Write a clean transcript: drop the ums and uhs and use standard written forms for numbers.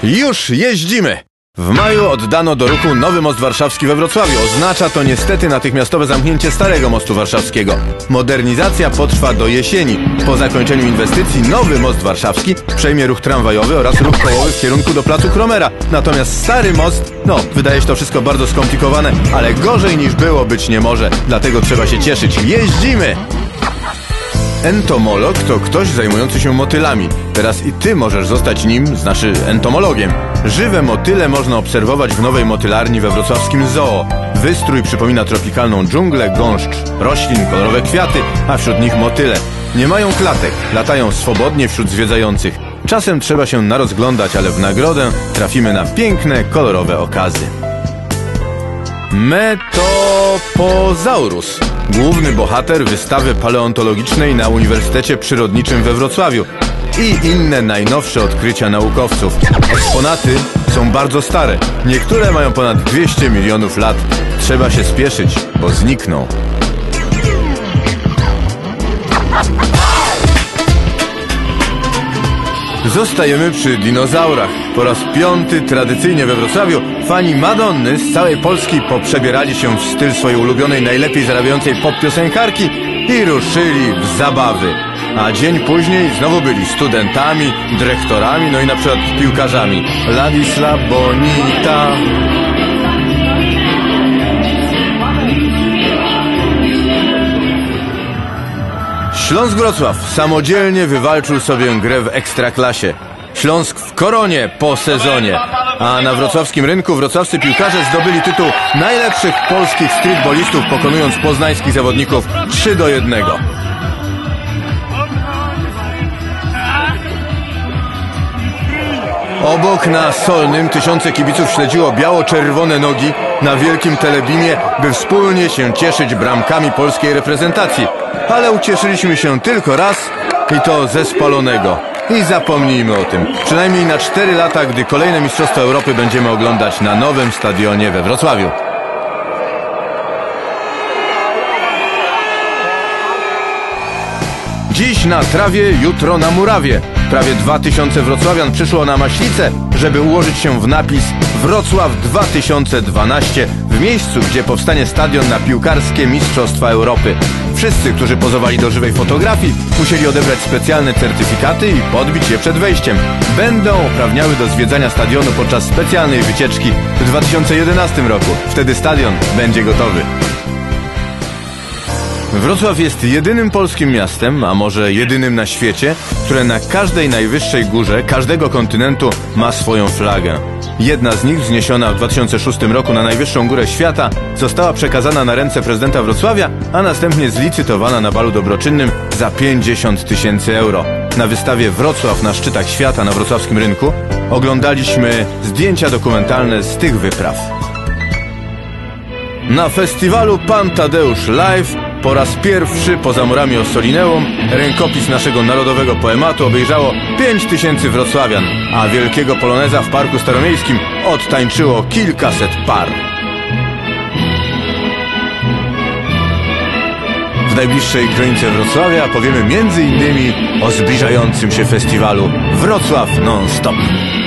Już jeździmy! W maju oddano do ruchu nowy most warszawski we Wrocławiu. Oznacza to niestety natychmiastowe zamknięcie starego mostu warszawskiego. Modernizacja potrwa do jesieni. Po zakończeniu inwestycji nowy most warszawski przejmie ruch tramwajowy oraz ruch kołowy w kierunku do placu Kromera. Natomiast stary most, wydaje się to wszystko bardzo skomplikowane, ale gorzej niż było być nie może. Dlatego trzeba się cieszyć. Jeździmy! Entomolog to ktoś zajmujący się motylami. Teraz i ty możesz zostać nim, znaczy entomologiem. Żywe motyle można obserwować w nowej motylarni we wrocławskim zoo. Wystrój przypomina tropikalną dżunglę, gąszcz roślin, kolorowe kwiaty, a wśród nich motyle. Nie mają klatek, latają swobodnie wśród zwiedzających. Czasem trzeba się narozglądać, ale w nagrodę trafimy na piękne, kolorowe okazy. Metopozaurus. Główny bohater wystawy paleontologicznej na Uniwersytecie Przyrodniczym we Wrocławiu i inne najnowsze odkrycia naukowców. Eksponaty są bardzo stare. Niektóre mają ponad 200 milionów lat. Trzeba się spieszyć, bo znikną. Zostajemy przy dinozaurach. Po raz 5 tradycyjnie we Wrocławiu fani Madonny z całej Polski poprzebierali się w styl swojej ulubionej, najlepiej zarabiającej pop-piosenkarki i ruszyli w zabawy. A dzień później znowu byli studentami, dyrektorami, i na przykład piłkarzami. Ladisla Bonita. Śląsk-Wrocław samodzielnie wywalczył sobie grę w Ekstraklasie. Śląsk w koronie po sezonie. A na wrocławskim rynku wrocławscy piłkarze zdobyli tytuł najlepszych polskich streetballistów, pokonując poznańskich zawodników 3-1. Obok na Solnym tysiące kibiców śledziło biało-czerwone nogi na wielkim telebimie, by wspólnie się cieszyć bramkami polskiej reprezentacji. Ale ucieszyliśmy się tylko raz i to ze spalonego. I zapomnijmy o tym. Przynajmniej na 4 lata, gdy kolejne Mistrzostwa Europy będziemy oglądać na nowym stadionie we Wrocławiu. Dziś na trawie, jutro na murawie. Prawie 2000 wrocławian przyszło na Maślicę, żeby ułożyć się w napis Wrocław 2012 w miejscu, gdzie powstanie stadion na piłkarskie Mistrzostwa Europy. Wszyscy, którzy pozowali do żywej fotografii, musieli odebrać specjalne certyfikaty i podbić je przed wejściem. Będą uprawniały do zwiedzania stadionu podczas specjalnej wycieczki w 2011 roku. Wtedy stadion będzie gotowy. Wrocław jest jedynym polskim miastem, a może jedynym na świecie, które na każdej najwyższej górze każdego kontynentu ma swoją flagę. Jedna z nich, wzniesiona w 2006 roku na najwyższą górę świata, została przekazana na ręce prezydenta Wrocławia, a następnie zlicytowana na balu dobroczynnym za 50 000 euro. Na wystawie Wrocław na szczytach świata na wrocławskim rynku oglądaliśmy zdjęcia dokumentalne z tych wypraw. Na festiwalu Pan Tadeusz Live po raz pierwszy poza murami Ossolineum rękopis naszego narodowego poematu obejrzało 5000 wrocławian, a wielkiego poloneza w Parku Staromiejskim odtańczyło kilkaset par. W najbliższej kronice Wrocławia powiemy m.in. o zbliżającym się festiwalu Wrocław Non-Stop.